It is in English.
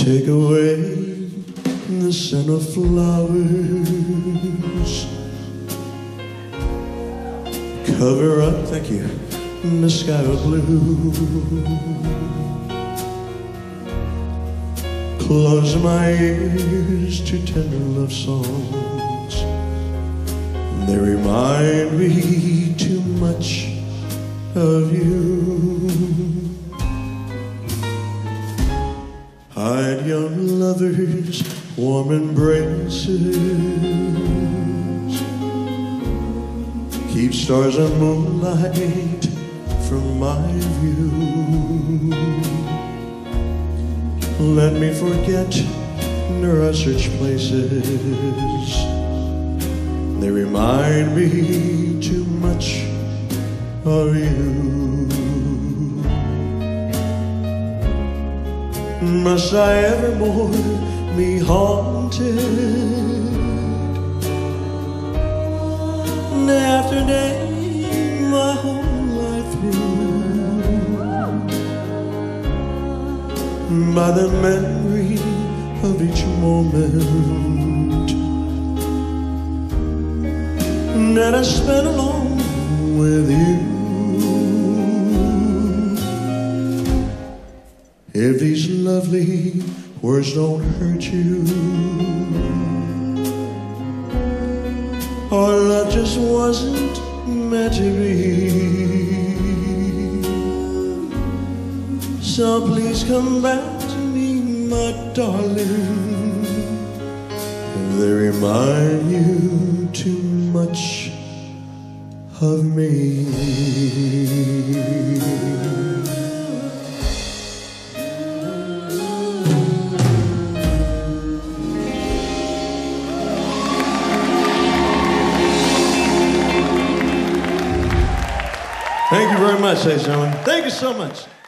Take away the scent of flowers. Cover up, thank you, the sky of blue. Close my ears to tender love songs. They remind me too much of you. Hide young lovers' warm embraces. Keep stars and moonlight from my view. Let me forget where I search places. They remind me too much of you. Must I evermore be haunted, day after day, my whole life through, by the memory of each moment that I spent alone with you? If these lovely words don't hurt you, our love just wasn't meant to be. So please come back to me, my darling, if they remind you too much of me. Thank you very much, ladies and gentlemen. Thank you so much.